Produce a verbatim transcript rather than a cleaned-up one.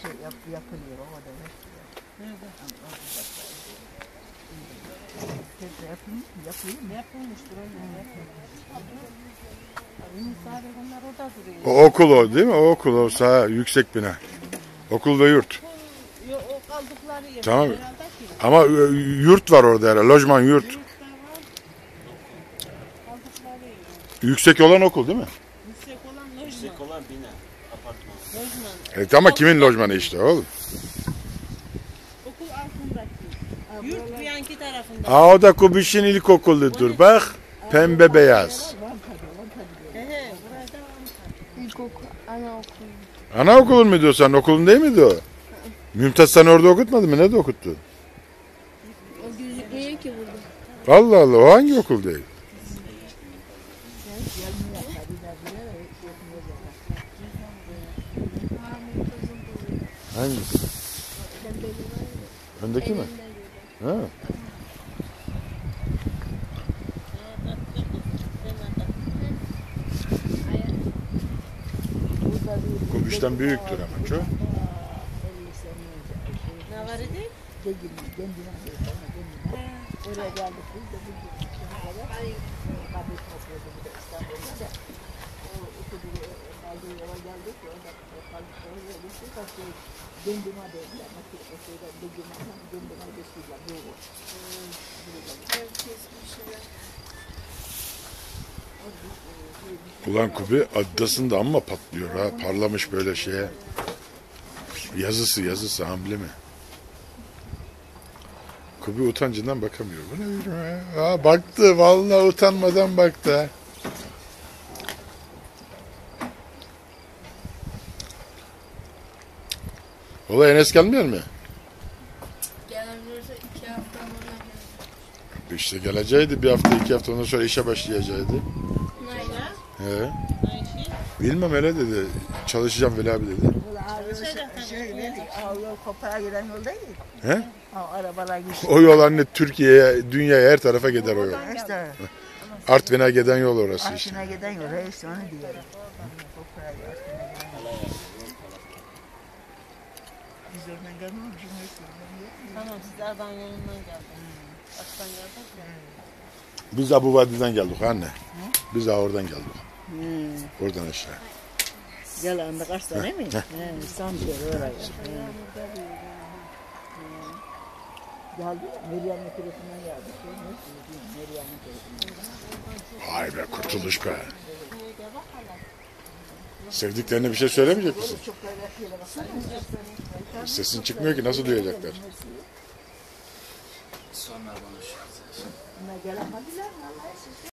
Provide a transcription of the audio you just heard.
şey yap, yapılıyor o da. Nerede? Yapılmış mı? Yapılıyor mu? Yapılmıştır onlar. Yapılmış. Sadece onlar orada duruyor. O okul o değil mi? O okul o sağ yüksek bina. Okul ve yurt. Yo, o kaldıkları yer. Tamam. Herhalde ki. Ama e, yurt var orada herhalde. Lojman yurt. Yurtlar var. Kaldıkları yer. Yüksek olan okul değil mi? Yüksek olan lojman. Yüksek olan bina, apartman. Lojman. Evet ama kimin lojmanı işte oğlum? Okul altındaki. Yurt bir yanki tarafında. Aa o da Kubiş'in ilkokuludur bak. Pembe beyaz. He he. Burada var. İlkokul, anaokul. Anaokulun muydu o senin okulun değil miydi o? Mümtaz seni orada okutmadı mı? Nerede okuttu? O gözükmüyor ki burada. Allah Allah o hangi okul değil? Hangisi? Öndeki mi? Ha. Kubiş'ten büyüktür ama çok. Ne var idi? Oraya geldik biz de biz de kabul topladı bir de İstanbul'da da o okulu aldığı yola geldik orada kaldık oraya geçtik başka döndüme dediler nasıl o şeyden döndüme döndüme geçtiler bu Ulan Kubi Adidas'ın da amma patlıyor ha. Parlamış böyle şeye. Yazısı yazısı amblemi. Kubi utancından bakamıyor. Bu ne ya? Ha, baktı vallahi utanmadan baktı ha. Ola Enes gelmiyor mu? Gelmiyorsa iki hafta sonra gelir. İşte geleceğiydi bir hafta iki hafta ondan sonra işe başlayacaktı. Nerede? He. Ayşe. Bilmem öyle dedi. Çalışacağım Veli abi dedi. şey neydi o yol kopağa giden yol değil He? o arabalar gidiyor O yol anne Türkiye'ye, dünyaya her tarafa gider o yol. işte Artvin'e giden yol orası işte. Arşına giden yol işte onu diyorum kopağa Arşına giden yol biz oradan gelmemişiz neyse Tamam siz Erdoğan yolundan geldiniz. Baştan geldik ya. Biz Abu Vadi'den geldik anne. Biz de oradan geldik. Hmm. Oradan aşağı. Yalanında kaç tane mi? He, Samsun oraya. Geldi, Meryem'in tarafından geldi. Meryem'in tarafından. Vay be kurtuluş be. Sevdiklerine bir şey söylemeyecek misin? Sesin çıkmıyor ki nasıl duyacaklar? Sonra konuşuruz. Bunlar gelemediler mi?